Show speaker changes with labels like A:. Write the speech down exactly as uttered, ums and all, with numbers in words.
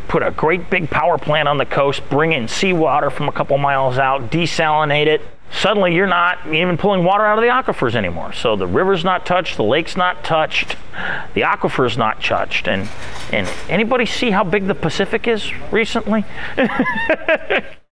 A: put a great big power plant on the coast, bring in seawater from a couple miles out, desalinate it. Suddenly you're not even pulling water out of the aquifers anymore. So the river's not touched, the lake's not touched, the aquifer's not touched. And, and anybody see how big the Pacific is recently?